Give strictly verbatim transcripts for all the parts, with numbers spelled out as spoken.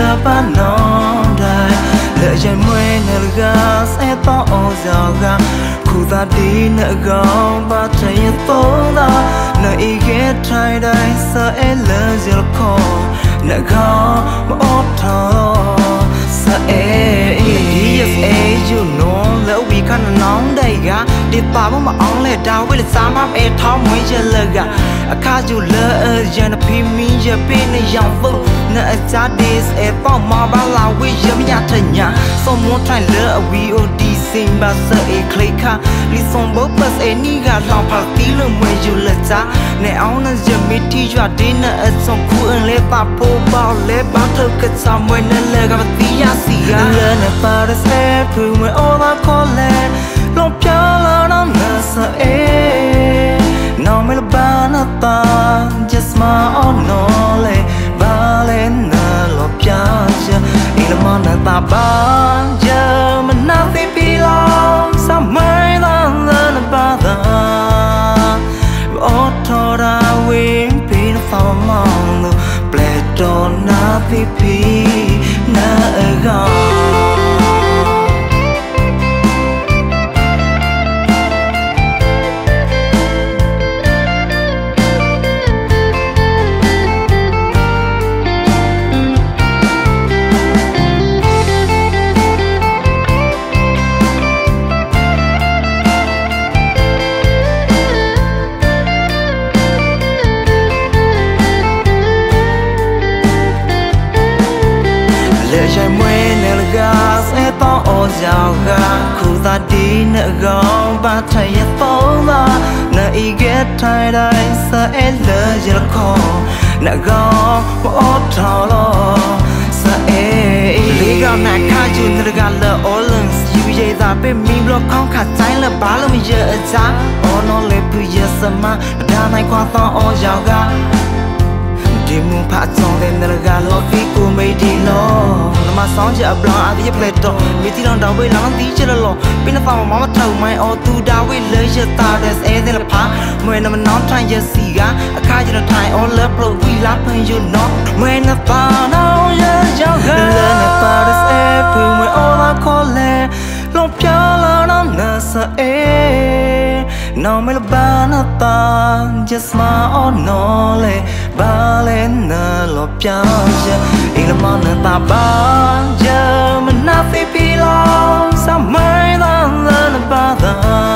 giờ ba non đài lỡ chạy mây nở ga sẽ to ô giàu ga khu ta đi nở gạo ba trái tố da nở ý ghét trái đây sợ e lỡ giờ khó nở gạo mà ốt thở sợ e yes e you know lỡ vì khăn nóng đầy ga đi pa mà ong lệ đau với lịch sáng map e tháo mấy giờ lỡ ga khá dù lỡ giờ nó phi mi giờ bên này dòng vững nợ giá đi sẽ bỏ mò bao lâu với giờ mới nhà thành nhà sau muốn thay lỡ vi o đi xin ba sợ e click ha đi xong bớt bớt e ní gà lòng phật tí lỡ mười dù lỡ giá nè áo nó giờ mới thi cho đi nợ xong khu ơn lẽ ta po bao lẽ bán thơ kết sao mới nên lỡ gặp tí giá xì ga lỡ nè pa đã sẽ thử mới ô ta có lẽ lòng chớ lỡ nó nợ sợ e nó mới là ba nó ta just my own knowledge ba lên nợ lọp cha chưa ý là món nợ ta ba giờ mình nào thì bị lòng sao mới ta lỡ nợ ba ta ô thô ra quyến bị nó phao mong luôn ple tròn na thì bị nợ gò chạy mây nở ga sẽ to ô giàu ga khu ta đi nở gạo ba thay tố da nở ý ghét thay đây sẽ lỡ giờ khó nở gạo mà ốt thở lo sẽ lý gạo nè khai dù nở ga lỡ ô lần yêu dây ta bên mình lo không khát trái lỡ bá lỡ mình giờ giá ô nó lệ bự giờ sớm mà đa này qua to ô giàu ga đi mua phá trong đêm nở ga lo phi của mấy đi lo mà sáng giờ bờ à thì plei to mi ti long đào với lăng tí chưa lo bên nó vào mà thầu mai ô tu đào với lấy giờ ta để sẽ thế là phá mày nó nó thay giờ xì gá khai giờ nó thay ô lớp lo vi láp hơn giờ nó mày nó ta nó giờ giàu gà lên nó ta để sẽ phù mày ô là khó lẽ lòng chớ là nó nợ sợ e nó mới là ba nó ta just my own knowledge ba lên nợ lọp cha giờ ý là món nợ ta ba giờ mình nào thì bị lòng sao mới ta lỡ nợ ba ta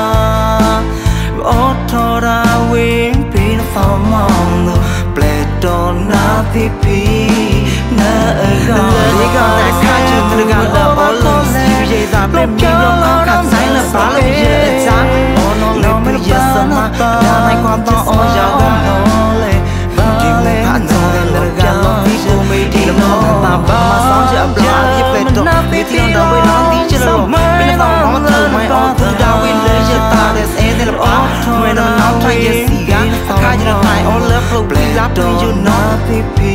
ô thô ra quyến bị nó phao mong luôn ple tròn na thì bị nợ gò lý gò nè khai chừng nợ gò lỡ ô lần yêu dây ta bên mình lo không khát say lỡ phá lỡ bây giờ giá ô nó lỡ bây giờ sớm mà đa này qua to ô giàu gà đi mua phá trong đêm nở ga lo phi của mấy đi lo ta ba mà sáng giờ bờ à thì plei to mi ti long đào với lăng tí chưa lo bên nó vào mà thầu mai ô tu đào với lấy giờ ta để sẽ thế là phá mày nó nó thay giờ xì gá khai giờ nó thay ô lớp lo plei láp to you know